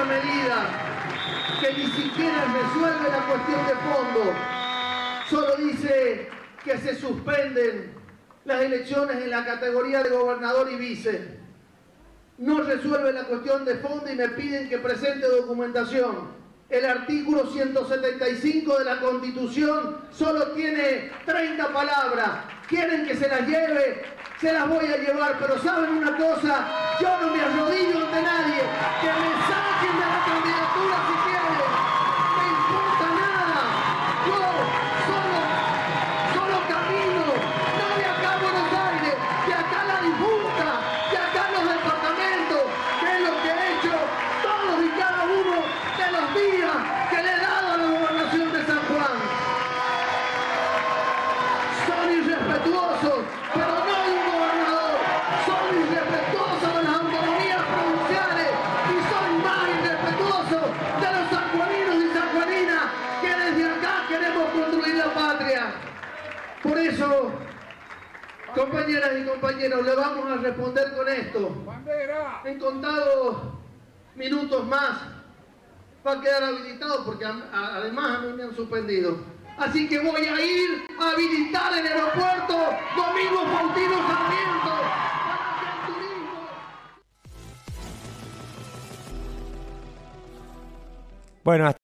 una medida que ni siquiera resuelve la cuestión de fondo. Solo dice que se suspenden las elecciones en la categoría de gobernador y vice. No resuelve la cuestión de fondo y me piden que presente documentación. El artículo 175 de la Constitución solo tiene 30 palabras. ¿Quieren que se las lleve? Se las voy a llevar, pero ¿saben una cosa? Yo no me arrodillo ante nadie. Que me saquen de la candidatura si quieren. No me importa nada. Yo solo camino, no de acá a Buenos Aires, de acá a la disputa, de acá a los departamentos, que es lo que he hecho todos y cada uno de los días que le he dado a la gobernación de San Juan. Son irrespetuosos, pero no de un gobernador. Son irrespetuosos de las autonomías provinciales y son más irrespetuosos de los sanjuaninos y sanjuaninas que desde acá queremos construir la patria. Por eso, compañeras y compañeros, le vamos a responder con esto. En contados minutos más va a quedar habilitado porque además a mí me han suspendido. Así que voy a ir a habilitar el aeropuerto Domingo Faustino Sarmiento para que el turismo... Bueno,